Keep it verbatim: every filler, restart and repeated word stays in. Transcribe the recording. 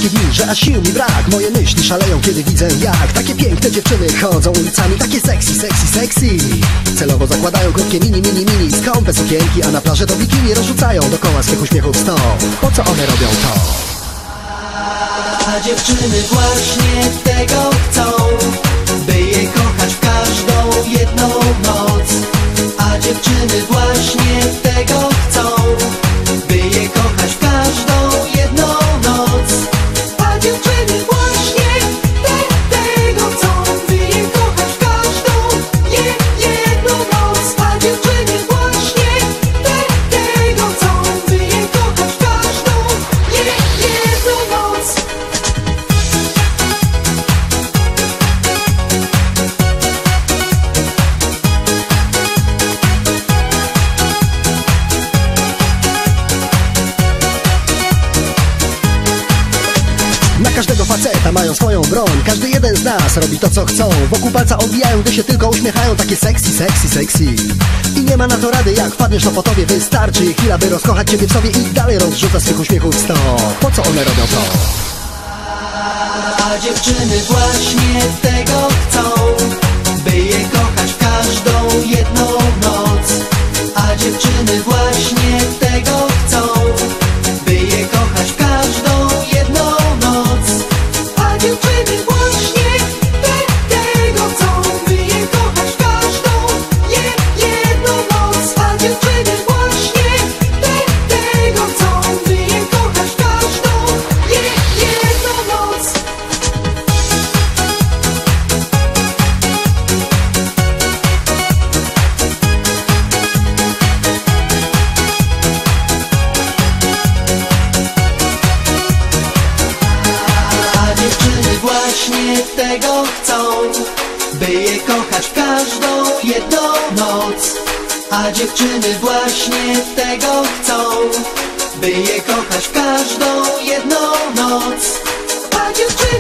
takie dni, że aż sił mi brak. Moje myśli szaleją, kiedy widzę jak takie piękne dziewczyny chodzą ulicami. Takie sexy, sexy, sexy. Celowo zakładają krótkie mini, mini, mini skąpe sukienki, a na plaży to bikini rozrzucają dokoła swych uśmiechów sto. Po co one robią to? A dziewczyny właśnie tego chcą, by je kochać w każdą jedną noc. A dziewczyny właśnie tego chcą, by je kochać w każdą jedną noc. A dziewczyny właśnie te, tego chcą, by je kochać w każdą je, jedną noc. A dziewczyny właśnie te, tego chcą, by je kochać w każdą je, jedną noc. Na każdego faceta mają swoją broń. Każdy jeden z nas robi to, co chcą. Wokół palca obijają, gdy się tylko uśmiechają. Takie sexy, sexy, sexy. I nie ma na to rady, jak wpadniesz, to po tobie wystarczy chwila, by rozkochać ciebie w sobie i dalej rozrzuca swych uśmiechów sto. Po co one robią to? A dziewczyny właśnie tego chcą, by je kochać w każdą jedną noc. A dziewczyny właśnie tego chcą, by je kochać w każdą jedną noc. A dziewczyny właśnie te, tego chcą, by je kochać w każdą je, jedną noc. A dziewczyny właśnie te, tego chcą, by je kochać w każdą je, jedną noc. A dziewczyny właśnie tego chcą, by je kochać w każdą jedną noc. A dziewczyny właśnie tego chcą, by je kochać w każdą jedną noc. A dziewczyny